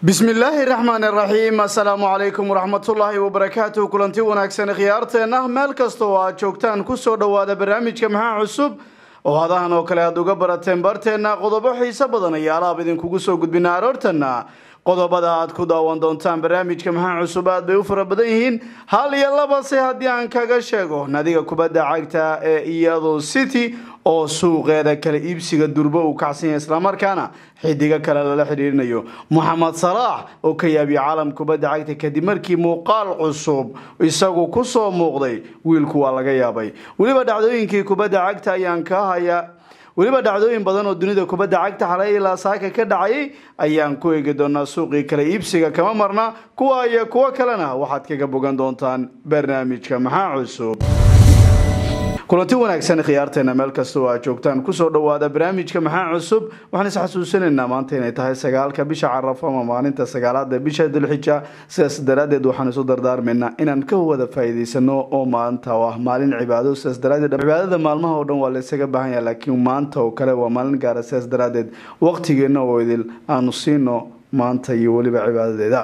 بسم الله الرحمن الرحيم السلام عليكم ورحمة الله وبركاته كلنتي وناكسن خيارتنا مeel kasta oo aad joogtaan ku soo dhawaada barnaamijka maxaa cusub oo hadahan oo kale aad uga barateen barteena qodobo xiiso badan ayaa alaab idin kugu soo gudbinaa aroortana qodobada aad ku daawan doontaan barnaamijka maxaa cusub aad bay u fara badan yihiin hal iyo laba si hadii aan kaga sheego nadiga kubadda cagta ee iyadoo City oo suuqeeda kala iibsiga durba uu kacsan yahay isla markaana xidiga kale la xiriirinayo Mohamed Salah oo ka yaabi caalam kubadda cagta kadib markii muuqaal cusub isagu ku soo muuqday wiilku waa laga yaabay waliba dhacdooyinkii kubadda cagta ayaan ka haya waliba dhacdooyin badan oo dunida kubadda cagta xalay ilaa saaka ka dhacay ayaan ku eegi doonaa suuqii kala iibsiga kama marna kuwa iyo kuwa kalena waxaad kaga bogan doontaan barnaamijka maxaa cusub kulanti wanaagsan khiyaarteena meel kasta oo aad joogtaan ku soo dhawaada barnaamijka maxaa cusub waxaan is xasuusinaynaa maanta inay tahay 9 bisha Carafo ama maalinta 9aad bisha Dhulxijja sidaas daraadeed waxaan isu dardaarmeynaa inaan ka wada faa'iideysano oo maanta waa maalin cibaado sidaas daraadeed cibaadada maalmaha oo dhan waa la isaga baahan yahay laakiin maanta oo kale waa maalin gaar ah sidaas daraadeed waqtigeena oo idil aanu siino maanta iyo waliba cibaadadeeda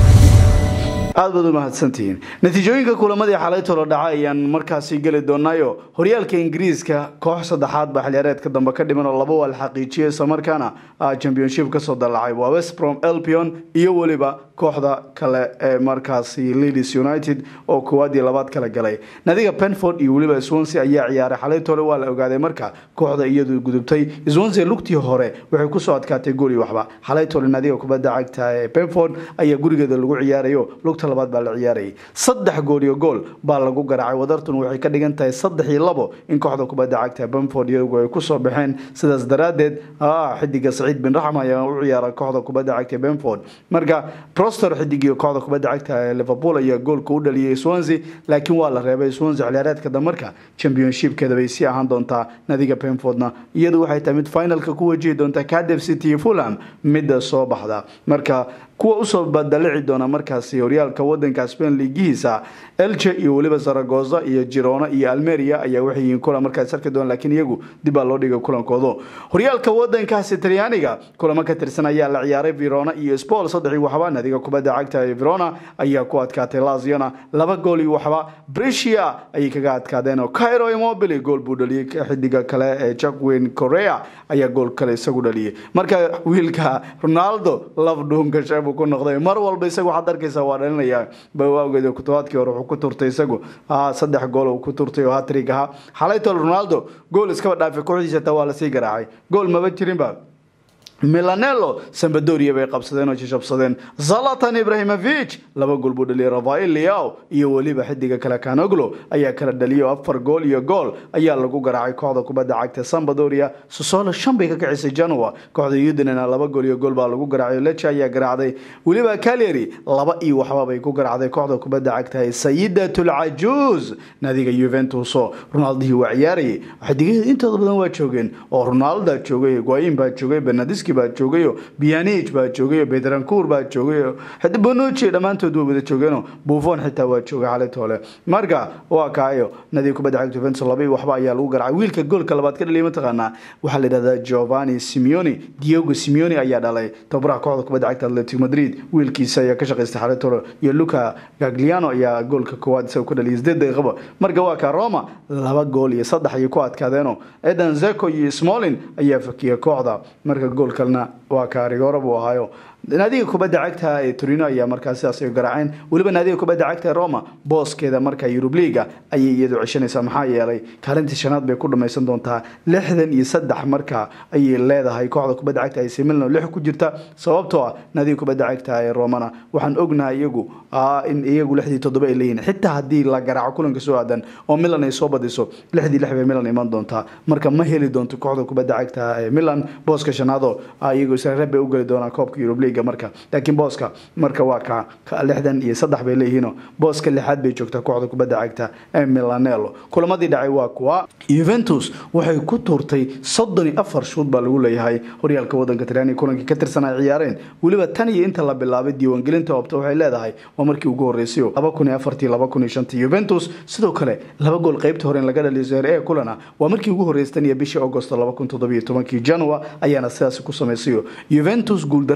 aad baad u mahadsantihiin natiijooyinka kulamadii xalay tolo dhacay ayaan markaasi gali doonaayo horyaalka Ingiriiska koox saddexaad baa xilciyaareedka dambe ka dhiman oo laba wal xaqiijiyay samarkana championship ka soo dalacay waa West Brom Albion iyo waliba kooxda kale ee markaasi Leeds United oo koowaad iyo labaad kala galay nadiga Brentford iyo waliba Swansea ayaa ciyaaray xalay tolo waa la ogaaday marka kooxda iyadu gudubtay Swansea lugtii hore waxay ku soo adkaatay gool iyo waxba xalay tolo nadiga kubadda cagta ee Brentford ayaa gurigeeda lagu ciyaarayo labaad baa la ciyaaray 3 gool iyo gool baa lagu garaacay wadartuna waxay ka dhigan tahay 3-2 in kooxda kubadda cagta Brentford iyagu ay ku soo baxeen sidaas daraadeed xidiga Saciid bin Raxma ayaa u ciyaaray kooxda kubadda cagta Brentford marka Prosper xidiga kooxda kubadda cagta Liverpool ayaa goolka u dhaliyay Swansea laakiin waa la reebay Swansea ciyaareedka marka championship-keeda bay si ahaan doontaa nadiga Brentfordna iyadu waxay tahay mid finalka ku wajihi doonta Cardiff City iyo Fulham mid soo baxda marka kuwa u soo badalici doona markaasi horyaalka wadanka Spain ligiisa Elche iyo waliba Zaragoza iyo Girona iyo Almeria ayaa waxay yihiin kulan markaas sarki doon laakiin iyagu dib loo dhigay kulankooda horyaalka wadankaasi Talyaaniga kulamo ka tirsan ayaa la ciyaaray Verona iyo Spal 3 waxba nadiga kubadda cagta ee Verona ayaa ku adkaatay Lazio 2 gool iyo waxba Brescia ay kaga adkaadeen oo Cairo Immobile gool buu dhaliyay xidiga kale ee Joaquin Correa ayaa gool kale isagu dhaliyay marka wiilka Ronaldo love doonka shabu ku noqday mar walba isagu waxaad arkaysaa waa dhalinaya baawgeeda ku tobaadkii hore wuxuu ku turtay isagu 3 gool oo ku turtay oo hat-trick ah xalay tolo Ronaldo gool iska dhaafay kooxdiisa taa waa la sii garaacay gool ma jirin ba Milanello Sampdoria bay qabsadeen oo jabsadeen Zlatan Ibrahimovic 2 gool buu dhaliyay Rafael Leao iyo waliba xidiga kale Canoglu ayaa kala dhaliyay 4 gool iyo gool ayaa lagu garaacay kooxda kubadda cagta Sampdoria Sassuolo 5 bay ka kicisay Genoa kooxda Udinese 2 gool iyo gool baa lagu garaacay Lecce ayaa garaacday waliba Cagliari 2 iyo waxba bay ku garaacday kooxda kubadda cagta Sayyidatul Ajuz nadiga Juventus Ronaldo waa ciyaarayay xidiga inta badan waa joogeen oo Ronaldo joogay Higuain baa joogay Bernardeschi baa joogayo Pjanic baa joogayo Betancourt baa joogayo hadda Bonucci dhamaantood wada joogeen Buffon xitaa waa joogay xalay tole marka waa kaayo nadiga kubadda cagta Juventus 2 waxba ayaa lagu garaacay wiilka goolka labaad ka dhaliyay mataqaana waxa la yiraahdaa Giovanni Simeone Diego Simeone ayaa dhalay tababaraha kooxda kubadda cagta Atletico Madrid wiilkiisa ayaa ka shaqeystay xalay tole iyo Luca Gagliano ayaa goolka koowaad isaga ku dhaliyay 8 daqiiqo marka waa ka Roma 2 gool iyo 3 ay ku adkaadeeno Eden Dzeko iyo Smalling ayaa fakiyay kooxda marka goolka waa kaarigoor buu ahaayo nadiga kubadda cagta ee Torino ayaa markaas sidaas ay garaaceen waliba nadiga kubadda cagta ee Roma booskeeda marka Europe League ayay iyadu cishanaysaa maxaa yeelay kaalinta shanaad bay ku dhamaysan doontaa 63 marka ay leedahay kooxda kubadda cagta ay Milan 6 ku jirta sababtoo ah nadiga kubadda cagta ee Roma waxaan ognahay iyagu in iyagu 67 ay leeyihiin xitaa hadii la garaaco kulanka soo aadan oo Milan ay soo badiso 66 bay Milan iman doontaa marka ma heli doonto kooxda kubadda cagta ee Milan booska shanaad oo iyagu Serie B u gali doona koobka Europe League marka laakiin booska marka waa ka 63 bay leeyihiin booska lixaad bay joogtaa kooxda kubadda cagta ee Milanello kulamadii dhacay waa kuwa Juventus waxay ku turtay 34 shoot baa lagu leeyahay horyaalka wadanka Talyaaniga kulankii ka tirsanay ciyaareen waliba tan iyo inta la bilaabay diiwaangelinta opta waxay leedahay waa markii ugu horeysay 2004-2005 Juventus sidoo kale 2 gool qaybta hore in laga dhaliyay Serie A kulana waa markii ugu horeysay bishii August 2017 Genoa ayaana sidaas ku sameysay Juventus gool daradan ka soo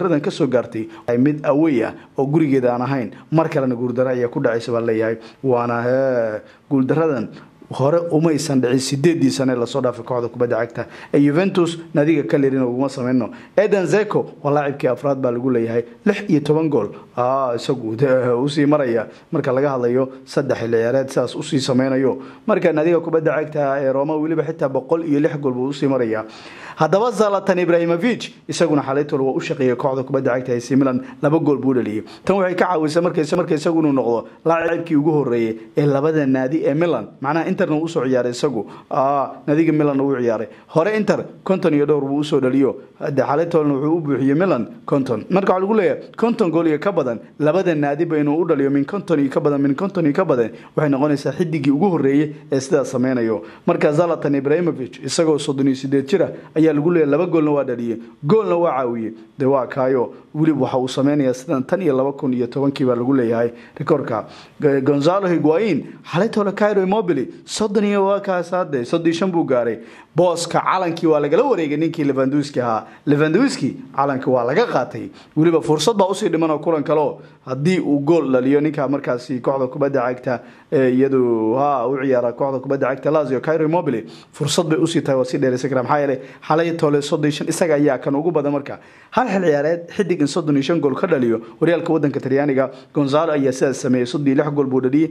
soo gaartay mid away ah oo gurigeeda aan ahayn mar kalena guuldaro ayaa ku dhacaysa baa leeyahay waana guuldaradan hore umaysan dhicin 8 sano lasoo dhaafay kooxda kubadda cagta ee Juventus nadiga Cagliari uguma sameeyno Edin Dzeko waa laacibkii afraad baa lagu leeyahay 16 gool isagu uu sii maraya marka laga hadlayo saddex ciyaareed saas uu sii sameynayo marka nadiga kubadda cagta ee Roma waliba xitaa 106 gool buu sii maraya haddaba Zlatan Ibrahimovic isaguna xalayto waa u shaqeeyay kooxda kubadda cagta AC Milan 2 gool buu dhaliyay tan waxay ka caawisay markay isagu inuu noqdo laacibkii ugu horeeyay ee labada naadi ee Milan macnaha Inter uu soo ciyaaray isagu nadiga Milan uu ciyaaray hore Inter konton iyo dhowr uu soo dhaliyo hadda xalaytoolna wuxuu u buuxiyay Milan konton marka waxa lagu leeyahay konton gool iyo ka badan labada naadi ba inuu u dhaliyo min konton iyo ka badan waxay noqonaysaa xidigii ugu horeeyay ee sidaas sameynayo marka Zlatan Ibrahimovic isagoo 38 jir ayaa lagu leeyahay 2 goolna waa dhaliyay goolna waa caawiyay waa kaayo waliba waxa uu sameeyay sidan tan iyo 2010 baa lagu leeyahay rekoorka Gonzalo Higuain xalaytool Cairo Immobile soddoniyo waa kaasaade 35 buu gaaray booska calankii waa laga wareegay ninkii Lewandowski calanka waa laga qaatay waliba fursad baa u sii dhiman oo kulan kale hadii uu gool dhaliyo ninka markaasi kooxda kubadda cagta iyadoo u ciyaara kooxda kubadda cagta Lazio Cairo Immobile fursad bay u sii tahay si dheeraysan kara maxay yeelay xalaytoole 35 isaga ayaa kan ugu badan marka hal xil ciyaareed xidig in 35 gool ka dhaliyo horyaalka wadanka Talyaaniga Gonzalo ayaa sidaas sameeyay 36 gool buu dhaliyay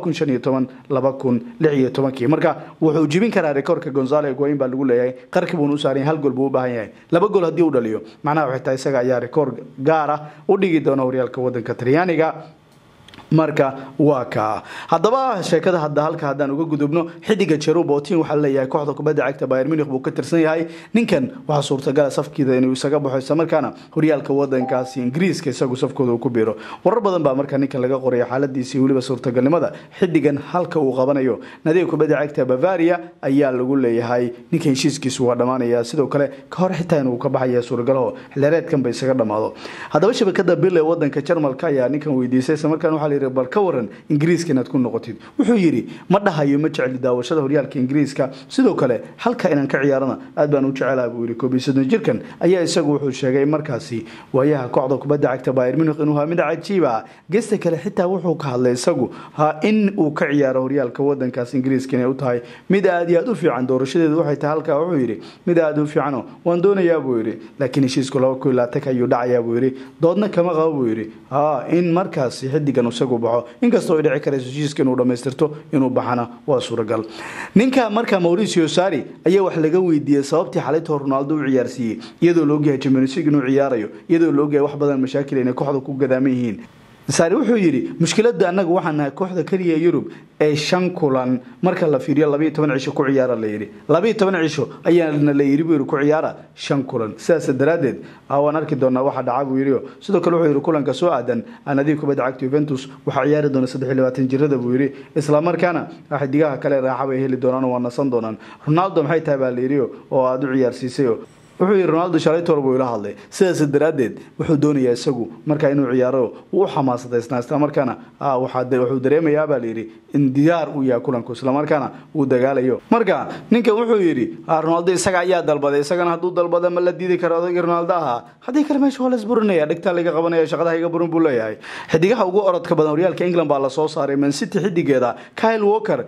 2015 marka wuxuu jibin karaa rekoorka Gonzalo Higuain baa lagu leeyahay qarkii buu u saaray hal gool buu u baahan yahay 2 gool hadii uu dhaliyo macnaha waxay tahay isaga ayaa rekoor gaar ah u dhigi doona horyaalka wadanka Talyaaniga marka waa ka hadaba sheekada halka hadaan uga gudubno xidiga Jerome Boateng waxa leeyahay kooxda kubadda cagta Bayern Munich buu ka tirsan yahay ninkan waxa suurtagal safkiida inuu isaga baxo markaana horyaalka wadankaasi Ingiriiska isagu safkooda ku biiro warar badan baa marka ninkan laga qoray xaaladiisa waliba suurtagalnimada xidigan halka uu qabanayo nadiga kubadda cagta Bavaria ayaa lagu leeyahay ninkan heshiiskiisu waa dhamaanaya sidoo kale ka hor xitaa inuu ka baxayo suuragalaho xilreedkan bay isaga dhamaado hadaba shabakada Bill ee wadanka Jarmalka ayaa ninkan weydiisay markaan bal ka waran Ingiriiska inaad ku noqotid wuxuu yiri ma dhahayo ma jecel daawashada horyaalka Ingiriiska sidoo kale halka inaan ka ciyaarana aad baan u jecelahay buu yiri koobisadna jirkan ayaa isagu wuxuu sheegay markaasi waayaha kooxda kubadda cagta Bayern Munich inuu mid cajiib ah geesta kale xitaa wuxuu ka hadlay isagu in uu ka ciyaaro horyaalka wadankaas Ingiriiska inay u tahay mid aad iyo aad u fiican doorashadeedu waxay tahay halka wuxuu yiri mid aad u fiican waan doonayaa buu yiri laakiin heshiisku 2020 ayuu dhacayaa buu yiri doodna kama qabo buu yiri in markaasi xidigan isagu baxo inkastoo ay dhici karayso heshiiska inuu dhameystirto inuu baxana waa suuragal ninka marka Mauricio Sarri ayaa wax laga weydiiyay sababtii xalayto Ronaldo u ciyaarsiiyay iyadoo loo geeyay Champions League inuu ciyaarayo iyadoo loo geeyay wax badan mashaakil inay kooxda ku gadaaman yihiin Sarri wuxuu yiri mushkiladda anagu waxaan nahay kooxda kaliya Yurub ee 5 kulan marka la fiiriyo 12 cisho ku ciyaara la yiri 12 cisho ayaa la yiri buu ku ciyaara 5 kulan sidaas daraadeed aan arki doonaa waxa dhaca buu yiri sidoo kale wuxuu yiri kulanka soo aadan anadii kubadda cagta Juventus waxa ciyaari doona 23 jirada buu yiri isla markaana xidigaha kale raaxa bay heli doonaan oo nasan doonaan Ronaldo maxay tahay baa la yiri oo aad u ciyaarsiisay wuxuu yiri Ronaldo shalay toorbo ila hadlay sidaas daraadeed wuxuu doonayaa isagu marka inuu ciyaaro uu xamaasadeysnaa isla markaana wuxuu dareemayaa baa la yiri in diyaar uu yahay kulanku isla markaana uu dagaalayo marka ninka wuxuu yiri Ronaldo isaga ayaa dalbaday isagana haduu dalbado ma la diidi karo odayga Ronaldo hadii kale meesha wala isburinaya dhigta laga qabanaya shaqada iga burin buu leeyahay xidigaha ugu orodka badan horyaalka England baa la soo saaray Man City xidigeeda Kyle Walker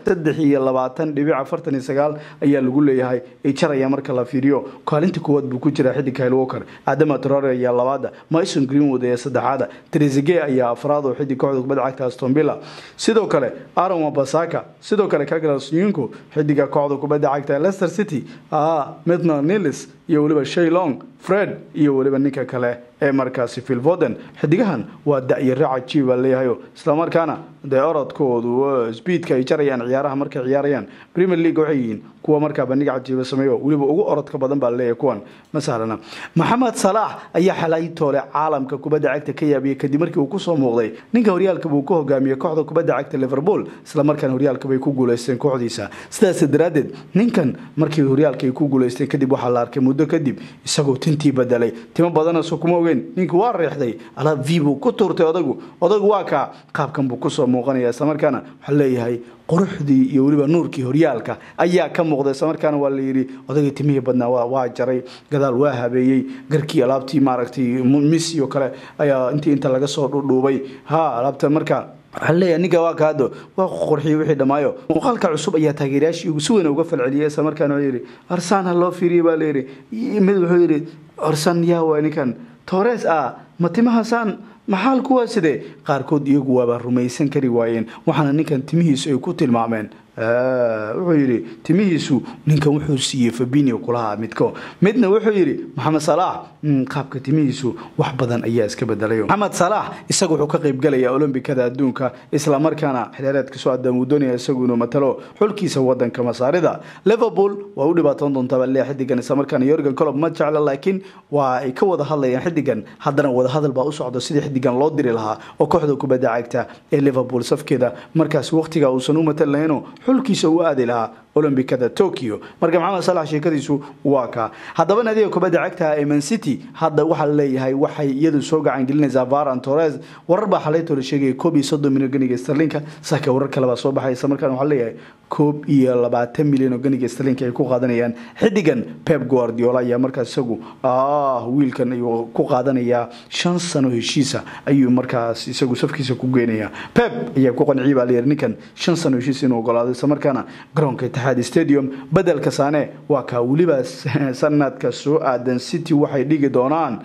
23.49 ayaa lagu leeyahay ay jaraya marka la fiiriyo kaalinta buu ku jira xidig Kyle Walker Adama Traore ayaa labaada Mason Greenwood ayaa saddexaada Trezeguet ayaa afraad oo xidig kooxda kubadda cagta Aston Villa sidoo kale Aaron Wan-Bissaka sidoo kale Kagras Nyunku xidiga kooxda kubadda cagta Leicester City Maitland-Niles iyo waliba Shay Long Fred iyo waliba ninka kale ee markaasi Phil Foden xidigahan waa da'yar cajiib leeyahay isla markaana orodkoodu speedka ay jarayaan ciyaaraha markay ciyaarayaan Premier League waxay yihiin kuwa markaa bandhig cajiib sameeyo waliba ugu orodka badan baa leeyahay kuwan masalan Mohamed Salah ayaa xalay toole caalamka kubadda cagta ka yaabiyay kadib markii uu ku soo muuqday ninka horyaalka uu ku hogaamiyay kooxda kubadda cagta Liverpool isla markaana horyaalka bay ku guuleysteen kooxdiisa sidaas daraadeed ninkan markii horyaalka ay ku guuleysteen kadib waxa la arkay muddo muddo kadib isagoo tintii bedelay timo badana soo kuma ogeen ninka waa reexday alaab vivo ku turtay odagu waa ka qaabkan buu ku soo muuqanaya isla markaana waxa leeyahay quruxdii iyo waliba nuurkii horyaalka ayaa ka muuqday isla markaana waa la yiri odagii timihii badnaa waa jaray gadaal waa habeeyay garkii alaabtii maaragtay Messi oo kale ayaa inta laga soo dhuubay alaabta markaa waxaa ninka waa kaado waa qurxiyay wixii dhamaayo muuqaalka cusub ayaa taageerayaashii ugu weyn uga falceliyay isla markaana wuxuu yiri Arsana loo fiiriyay baa leeyahay mid wuxuu yiri Arsana yaa waa ninkan Torres matimahasan maxal kuwa sidee qaarkood iyagu waaba rumaysan kari waayeen waxaana ninkan timihiisu ay ku tilmaameen wuxuu yiri timihiisu ninkan wuxuu siiyay Fabinho kulaha midna wuxuu yiri Mohamed Salah qaabka timihiisu wax badan ayaa iska bedelay Mohamed Salah isagu wuxuu ka qayb galaya Olimbikada adduunka isla markaana xiriiradka soo aadam doonaya isagu inuu matalo xulkiisa wadanka Masaarida Liverpool waa u dhibaaton doontaa bal xidigan isla markaana Jurgen Klopp ma jecla laakiin waa ay ka wada hadlayaan xidigan haddana wada hadal baa u socdo sidii xidigan loo diri lahaa oo kooxda kubadda cagta ee Liverpool safkeeda markaas waqtiga uu sanu matalayn xulkiisa uu aadi lahaa Olimbikada Tokyo marka Mohamed Salah sheekadiisu waa ka hadaba nadiga kubadda cagta ee Man City hadda waxa la leeyahay waxay iyadu soo gacan gelinaysaa Ferran Torres warar baa xalay tolo sheegay 30 milyan ganiga sterlinka saaka warar kale baa soo baxay isla markaana waxa la leeyahay 20 milyan ganiga sterlinka ay ku qaadanayaan xidigan Pep Guardiola ayaa markaas isagu wiilkan ayuu ku qaadanaya 5 sano heshiisa ayuu markaas isagu safkiisa ku geenaya Pep ayaa ku qanciyay baa leeyahay ninkan 5 sano heshiis inuu ogolaado isla markaana garoonka Etihad Stadium badalka Sane waa ka waliba sanadka soo aadan City waxay dhigi doonaan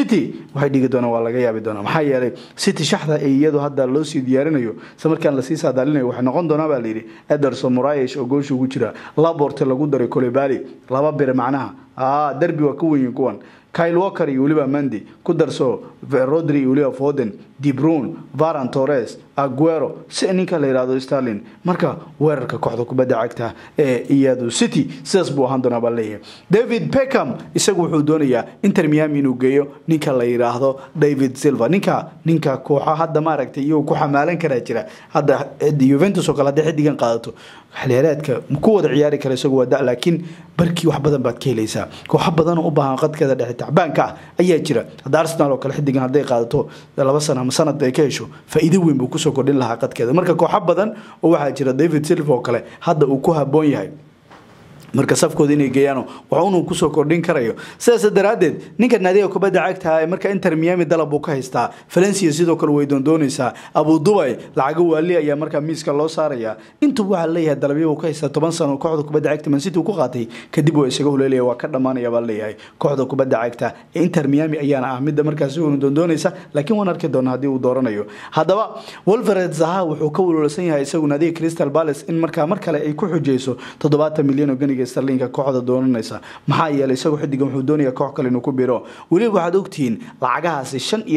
waa laga yaabi doonaa maxaa yeelay City shaxda ay iyadu hadda loo sii diyaarinayo isla markaana la sii saadaalinayo waxa noqon doona baa leeyahay Ederson Moraes oo gooshu ugu jira Laporte lagu daray Koulibaly laba bir macnaha derbi waa ku weyn kuwan Kyle Walker iyo waliba Mendy ku darso Rodri iyo waliba Foden De Bruyne Ferran Torres Aguero si ninka la yiraahdo Sterling marka weerarka kooxda kubadda cagta ee iyadu City sidaas buu ahaan doonaa baleeyahay David Beckham isagu wuxuu doonayaa Inter Miami inuu geeyo ninka la yiraahdo David Silva ninka kooxaha hadda ma aragtay iyo ku xamaalan kara jira hadda Juventus oo kale hadda xidigan qaadato xilliyeedka ku wada ciyaari kara isagu wada laakiin barkii wax badan baad ka helaysaa koox badan oo u baahan qadkeeda dhexe tacbaanka ayaa jira hadda Arsenal oo kale xidigan haday qaadato 2 sano ama sanad ay ka hesho faa'iido weyn buu ku soo kordhin lahaa qadkeeda marka koox badan oo waxa jira David Silva oo kale hadda uu ku haboon yahay marka safkooda inay geeyaan waxa uu ku soo kordhin karayo sidaas daraadeed ninka naadiga kubadda cagta ee marka Inter Miami dalab uu ka haystaa Valencia sidoo kale way doonaysaa Abu Dhabi lacag wali ayaa marka miiska loo saaraya intuu waxa leeyahay dalabyo uu ka haystaa 10 sano kooxda kubadda cagta Man City ku qaatay kadib uu isaga huleelay waa ka dhamaanaya baa leeyahay kooxda kubadda cagta ee Inter Miami ayaana mid markaas uu doonaysa laakiin waan arki doonaa hadii uu dooranayo hadaba Wolverhampton Zaha wuxuu ka walwalsan yahay isagu naadiga Crystal Palace in marka mar kale ay ku xujeyso 70 milyan oo ganiga sterlinka kooxda doonaysa maxaa yeelay isagu xidigan wuxuu doonayaa koox kale inuu ku biro waliba waxaad ogtiin lacagahaasi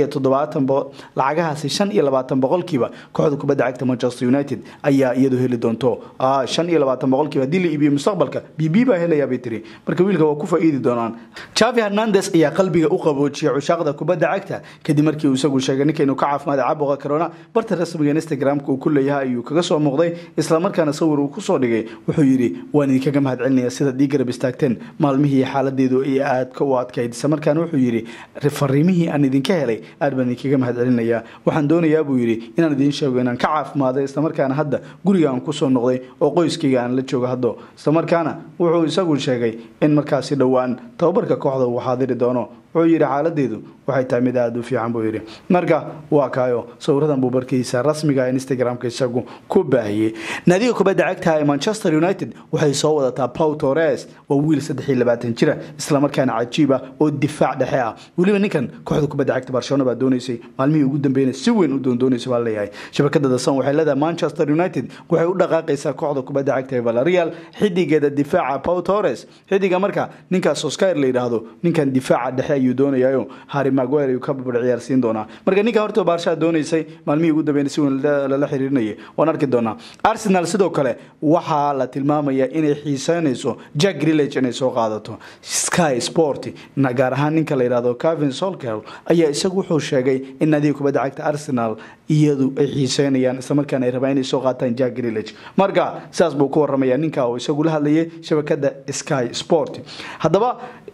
25 boqolkiiba kooxda kubadda cagta Manchester United ayaa iyadu heli doonto 25 boqolkiiba hadii la iibiyo mustaqbalka BB baa helaya Betri marka wiilka waa ku faa'iidi doonaan Xavi Hernandez ayaa qalbiga u qaboojiyay cushaqda kubadda cagta kadib markii uu isagu sheegay inuu ka caafimaad caabuqa corona barta rasmiga Instagram-ka uu ku leeyahay ayuu kaga soo muuqday isla markaana sawir uu ku soo dhigay wuxuu yiri waan idinkaga mahadcelinayaa sida diigarab istaagteen maalmihii xaaladeedu ay aad ka adkayd isla markaana wuxuu yiri fariimihii aan idinka helay aad baan idinkaga mahadcelinayaa waxaan doonayaa buu yiri inaan idin sheego inaan ka caafimaado isla markaana hadda guriga aan ku soo noqday oo qoyskayga aan la joogo hadda isla markaana wuxuu isagu sheegay in markaasi dhawaan tababarka kooxda uu xaadiri doono wuxuu yiri xaaladeedu waxay tahay mid aad u fiican buu yiri marka waa kaayo sawiradan buu barkiisa rasmiga Instagram-ka isagu ku baahiyay naadiga kubadda cagta ee Manchester United waxay soo wadataa Pau Torres waa wiil 23 jira isla markaana cajiib ah oo difaac dhexe ah waliba ninkan kooxda kubadda cagta Barcelona baa doonaysay maalmihii ugu dambeeyay si weyn u doonaysay baa leeyahay shabakada The Sun waxay leedahay Manchester United waxay u dhaqaaqaysaa kooxda kubadda cagta ee Villarreal xidigeeda difaaca Pau Torres xidiga marka ninkaas Solskjaer la yiraahdo ninkan difaaca dhexe ayuu doonayaa Harry Maguire uu ka ciyaarsiin doona marka ninka horta Barca doonaysay maalmihii ugu dambeeyay si weyn la xiriirinayay waan arki doonaa Arsenal sidoo kale waxa la tilmaamayaa inay xiisaynayso Jack Grealish inay soo qaadato Sky Sport gaar ahaan ninka la yiraahdo Kevin Solskjaer ayaa isagu wuxuu sheegay in naadiga kubadda cagta Arsenal iyadu ay xiisaynayaan isla markaana ay rabaan inay soo qaataan Jack Grealish marka saas buu ku waramayaa ninka oo isagu la hadlayay shabakada Sky Sport hadaba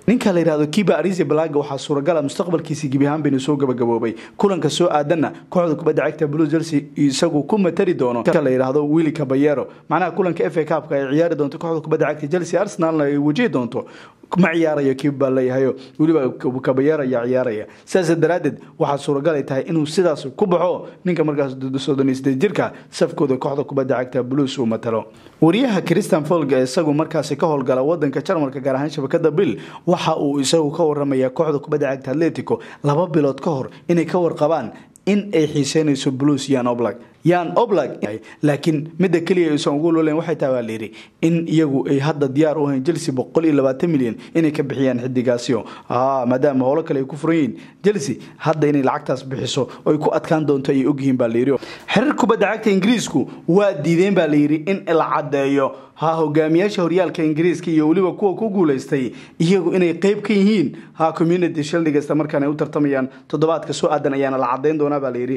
ninka la yiraahdo Kiba Arrizabalaga waxa suuragal ah mustaqbalkiisa gibi ahaan inuu soo gabagaboobay kulanka soo aadana kooxda kubadda cagta Blues Chelsea isagu ku matari doono ninka la yiraahdo Willy Caballero macnaha kulanka FA Cup-ka ay ciyaari doonto kooxda kubadda cagta Chelsea Arsenal ay wajihi doonto ma ciyaarayo Kiba leeyahay waliba Caballero ayaa ciyaaraya sidaas daradeed waxa suuragal ay tahay inuu sidaas ku baxo ninka markaas 38 jirka safkooda kooxda kubadda cagta Blues uu matalo wariyaha Christian Folge isagu markaas ka howlgala wadanka Jarmalka gaar ahaan shabakada Bill waxa uu isagu ka waramaya kooxda kubadda cagta Atletico 2 bilood ka hor inay ka warqabaan in ay xiiseynayso Blues Jan Oblak laakiin midda kaliya aysan ugu looleen waxay tahay leeyahay in iyagu ay hadda diyaar u yihiin Chelsea 120 milyan inay ka bixiyaan xidigaasyo maadaama howlo kale ay ku furayeen Chelsea hadda inay lacagtaas bixiso oo ay ku adkaan doonto ay ogyihiin baa leeyahay xiriir kubadda cagta Ingiriisku waa diideen baa leeyahay in la cadeeyo hogaamiyaasha horyaalka Ingiriiska iyo waliba kuwa ku guuleystay iyagu inay qayb ka yihiin Community Shield gasta markaan ay u tartamayaan toddobaadka soo aadan ayaana la cadeyn doonaa baa leeyahay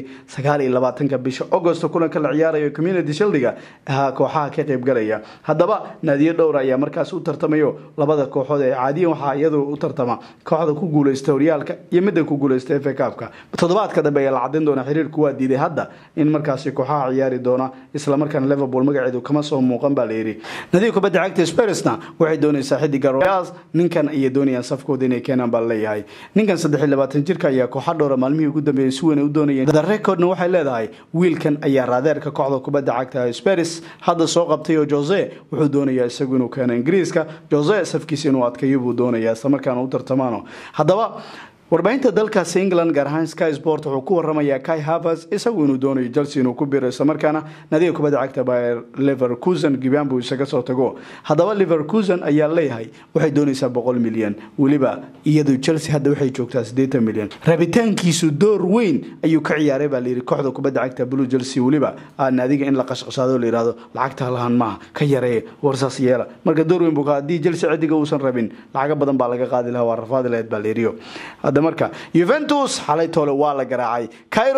29 bisha August kulanka la ciyaarayo Community Shield-ga kooxaha ka qayb galaya hadaba naadiyo dhowr ayaa markaas u tartamayo labada kooxood ee caadiyan waxa iyadu u tartama kooxda ku guuleystay horyaalka iyo midda ku guuleystay FA Cup-ka toddobaadka dambe ayaa la cadeyn doonaa xiriirku waa diiday hadda in markaas kooxaha ciyaari doona isla markaan Liverpool magaceedu kama soo muuqan baa leeyahay nadiif kubadda cagta Spursna waxay doonaysaa xidiga Royals ninkan ay doonayaan safkooda inay keenan baa leeyahay ninkan 23 jirka ayaa kooxo dhowr maalmihii ugu dambeeyay si weyn u doonayeen the record-na waxay leedahay wiilkan ayaa raadeerka kooxda kubadda cagta Spurs hadda soo qabtay oo Jose wuxuu doonayaa isagu inuu keeno Ingiriiska Jose safkiisa inuu adkeeyo buu doonayaa isla markaan u tartamaano hadaba warbaahinta dalkaas England gaar ahaan Sky Sport wuxuu ku waramayaa Kai Havertz isagu inuu doonayo Chelsea inuu ku biiro isla markaana nadiga kubadda cagta Bayer Leverkusen gibaan buu isaga soo tago hadaba Leverkusen ayaa leeyahay waxay doonaysaa 100 milyan waliba iyadu Chelsea hadda waxay joogtaa 80 milyan rabitaankiisu door weyn ayuu ka ciyaaray baa leeyahay kooxda kubadda cagta Blue Chelsea waliba nadiga in la qashqashaado la yiraahdo lacagta lahan ma ka yareey warsaas yeela marka door weyn buu ka hadii Chelsea cidiga uusan rabin lacag badan baa laga qaadi lahaa waa rafaad leed baa leeyahay marka Juventus xalay toole waa la garaacay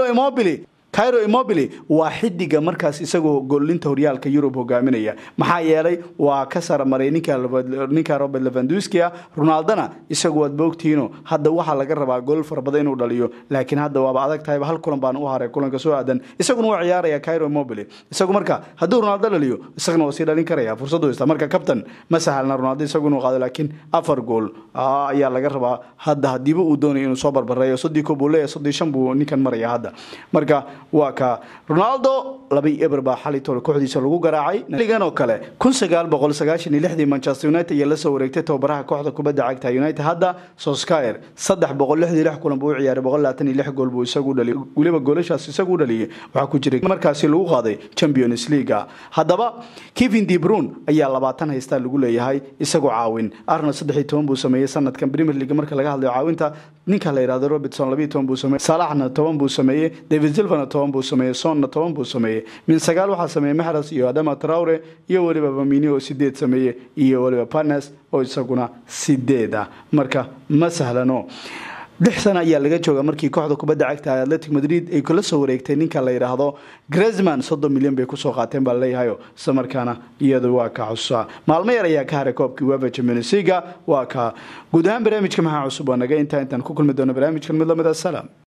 Cairo Immobile waa xidiga markaas isagoo goolinta horyaalka Europe hogaaminaya maxaa yeelay waa ka sarmaray ninka Robert Lewandowski Ronaldona isagu wad boogtiino hadda waxa laga rabaa gool farbaday inuu dhaliyo laakiin hadda waa adag tahay hal kulan baan u haray kulanka soo aadan isaguna waa ciyaaraya Cairo Immobile isagu marka haduu Ronaldo dhaliyo isaguna waa sii dhalin karaya fursad u isla marka captain ma sahalna Ronaldo isaguna qaado laakiin 4 gool ayaa laga rabaa hadda hadii uu doonayo inuu soo barbareeyo 3 koob uu leeyahay 35 buu ninkan maraya hadda marka waa ka Ronaldo 2-0 baa xalay toole kooxdiisa lagu garaacay ligan oo kale 1996 Manchester United ayaa la soo wareegtay tababaraha kooxda kubadda cagta United hadda Solskjaer 366 kulan buu ciyaaray 126 gool buu isagu dhaliyay waliba goolashaas isagu dhaliyay waxa ku jiray markaas lagu qaaday Champions League hadaba Kevin De Bruyne ayaa 20 haysta lagu leeyahay isagu caawin Arnold 13 buu sameeyay sanadkan Premier League marka laga hadlayo caawinta ninka la yiraahdo Robertson 12 buu sameeyay Salahna 10 buu sameeyay David Silva 10 buu sameeyay Son 10 buu sameeyay min 9 waxa sameeyay Mahrez iyo Adama Traore iyo waliba Firmino 8 sameeyay iyo waliba Panas oo isaguna 8 marka ma sahlano 6 sano ayaa laga jooga markii kooxda kubadda cagta Atletico Madrid ay kula soo wareegtay ninka la yiraahdo Griezmann 30 milyan bay ku soo qaateen baa leeyahay samarkaana iyadu waa ka xusaa maalmo yar ayaa ka haray koobkii UEFA Champions League waa ka guud ahaan barnaamijka maxaa cusub oo naga intaan ku kulmi doona barnaamijkan mid lamid ah salaam